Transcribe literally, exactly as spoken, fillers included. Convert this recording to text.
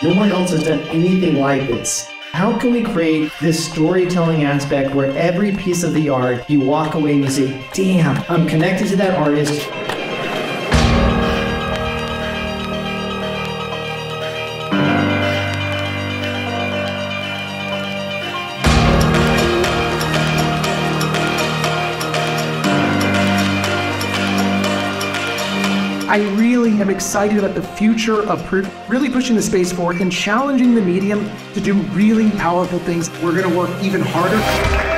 No one else has done anything like this. How can we create this storytelling aspect where every piece of the art, you walk away and you say, damn, I'm connected to that artist. I really am excited about the future of really pushing the space forward and challenging the medium to do really powerful things. We're going to work even harder.